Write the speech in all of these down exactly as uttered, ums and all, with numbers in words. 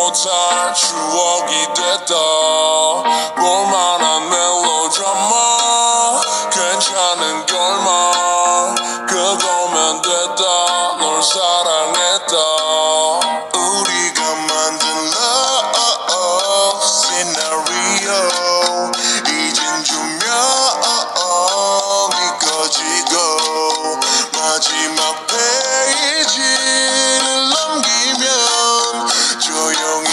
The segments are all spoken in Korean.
못할 추억이 됐다. 볼만한 멜로드라마 괜찮은 결말 그거면 됐다. 널 사랑했다. 우리가 만든 love scenario 이젠 조명이 꺼지고 마지막 페이지를 넘기면 조용히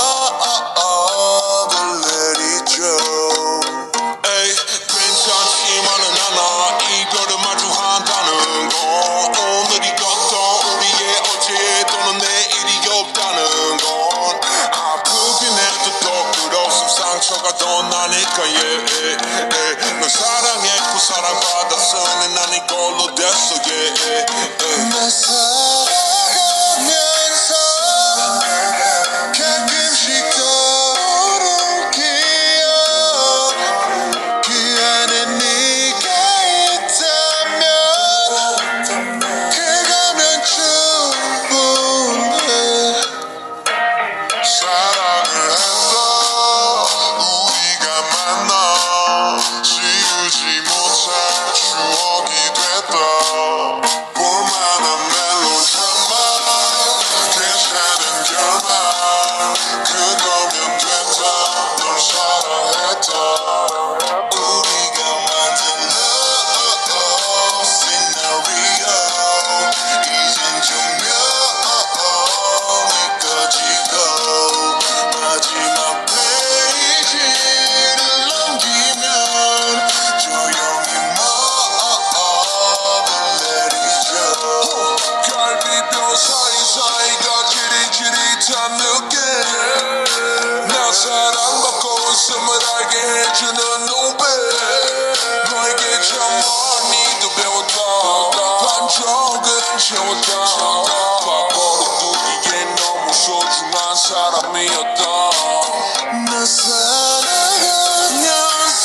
막을 내리죠. 에이 괜찮지만은 않아 이별을 마주한다는 건 오늘이 걷던 우리의 어제 또는 내일이 없다는 건 아프긴 해도 또 끝없음 상처가 더 나니까 yeah, yeah, yeah. 널 사랑했고 사랑받았으니 난 이걸로 됐어 yeah, yeah, yeah. 날 사랑하면서 가끔씩 떠오른 기억 그 안에 네가 있다면 그거면 충분해. 사랑을 했다 우리가 만나 지우지 못할 추억이 됐다. 볼만한 멜로드라마 괜찮은 결말 그거면 됐다. 널 사랑했다. 우리가 만든 love scenario 이젠 조명이 꺼지고 마지막 페이지를 넘기면 조용히 막을 내리죠. 갈비뼈 사이사이가 지릿지릿한 느낌 나 사랑받고 있음을 알게 해주는 눈빛 너에게 참 많이도 배웠다. 반쪽은 채웠다. 과거로 두기엔 너무 소중한 사람이었다. 나 사랑하면서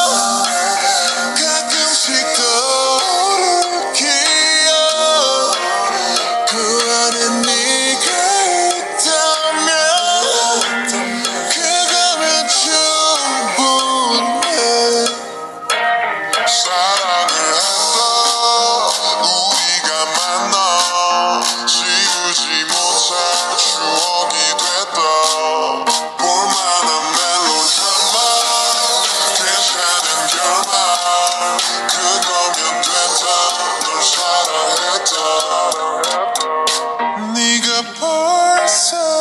가끔씩 떠오른 기억 그 안에 네가 있다면 그거면 충분해. 사랑을 했다 우리가 만나 지우지 못할 추억이 됐다. 볼만한 멜로드라마 괜찮은 결말 그거면 됐다. 널 사랑했다. 네가 벌써